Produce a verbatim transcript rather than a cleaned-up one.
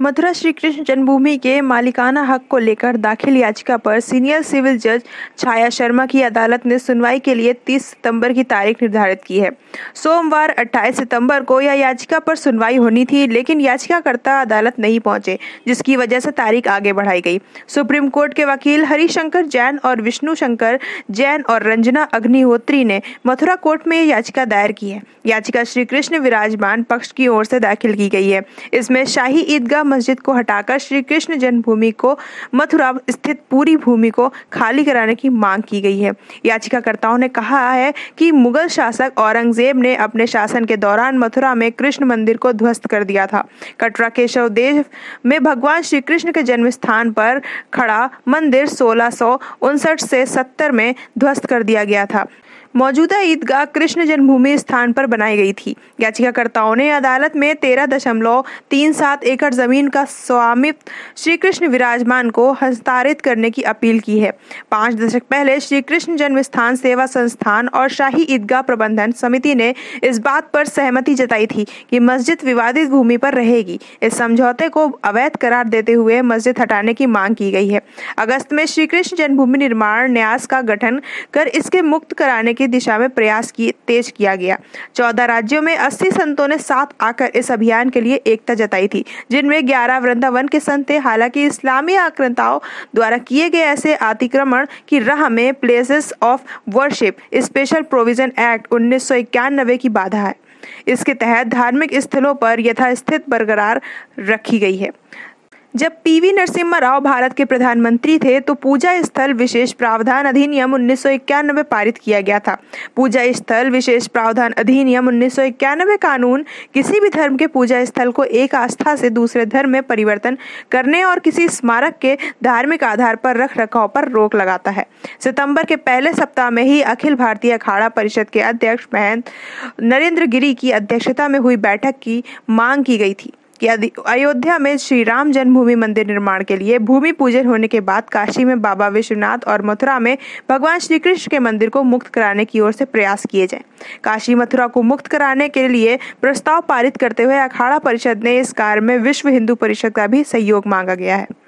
मथुरा श्री कृष्ण जन्मभूमि के मालिकाना हक को लेकर दाखिल याचिका पर सीनियर सिविल जज छाया शर्मा की अदालत ने सुनवाई के लिए तीस सितंबर की तारीख निर्धारित की है। सोमवार अट्ठाईस सितंबर को यह याचिका पर सुनवाई होनी थी, लेकिन याचिकाकर्ता अदालत नहीं पहुंचे, जिसकी वजह से तारीख आगे बढ़ाई गई। सुप्रीम कोर्ट के वकील हरिशंकर जैन और विष्णु शंकर जैन और रंजना अग्निहोत्री ने मथुरा कोर्ट में याचिका दायर की है। याचिका श्री कृष्ण विराजमान पक्ष की ओर से दाखिल की गई है। इसमें शाही ईदगाह मस्जिद को हटाकर श्री कृष्ण जन्मभूमि को मथुरा स्थित पूरी भूमि को खाली कराने की मांग की गई है। याचिकाकर्ताओं ने कहा है कि मुगल शासक औरंगजेब ने अपने शासन के दौरान मथुरा में कृष्ण मंदिर को ध्वस्त कर दिया था। कटरा केशव देव में भगवान श्री कृष्ण के जन्म स्थान पर खड़ा मंदिर सोलह सौ उनसठ से सत्तर में ध्वस्त कर दिया गया था। मौजूदा ईदगाह कृष्ण जन्मभूमि स्थान पर बनाई गई थी। याचिकाकर्ताओं ने अदालत में तेरह दशमलव तीन सात एकड़ जमीन का स्वामित्व श्री कृष्ण विराजमान को हस्तांतरित करने की अपील की है। पांच दशक पहले श्री कृष्ण जन्म स्थान सेवा संस्थान और शाही ईदगाह प्रबंधन समिति ने इस बात पर सहमति जताई थी कि मस्जिद विवादित भूमि पर रहेगी। इस समझौते को अवैध करार देते हुए मस्जिद हटाने की मांग की गई है। अगस्त में श्री कृष्ण जन्मभूमि निर्माण न्यास का गठन कर इसके मुक्त कराने की दिशा में प्रयास की तेज किया गया। चौदह राज्यों में अस्सी संतों ने साथ आकर इस अभियान के लिए एकता जताई थी, जिनमें ग्यारह वृंदावन के संत थे। हालांकि इस्लामी आक्रांताओं द्वारा किए गए ऐसे अतिक्रमण की राह में places of worship special provision act उन्नीस सौ इक्यानवे की बाधा है। इसके तहत धार्मिक स्थलों पर यथास्थिति बरकरार रखी गई है। जब पीवी नरसिम्हा राव भारत के प्रधानमंत्री थे तो पूजा स्थल विशेष प्रावधान अधिनियम उन्नीस सौ इक्यानवे पारित किया गया था। पूजा स्थल विशेष प्रावधान अधिनियम उन्नीस सौ इक्यानवे कानून किसी भी धर्म के पूजा स्थल को एक आस्था से दूसरे धर्म में परिवर्तन करने और किसी स्मारक के धार्मिक आधार पर रख रखाव पर रोक लगाता है। सितंबर के पहले सप्ताह में ही अखिल भारतीय अखाड़ा परिषद के अध्यक्ष महंत नरेंद्र गिरी की अध्यक्षता में हुई बैठक की मांग की गई थी कि अयोध्या में श्री राम जन्मभूमि मंदिर निर्माण के लिए भूमि पूजन होने के बाद काशी में बाबा विश्वनाथ और मथुरा में भगवान श्री कृष्ण के मंदिर को मुक्त कराने की ओर से प्रयास किए जाएं। काशी मथुरा को मुक्त कराने के लिए प्रस्ताव पारित करते हुए अखाड़ा परिषद ने इस कार्य में विश्व हिंदू परिषद का भी सहयोग मांगा गया है।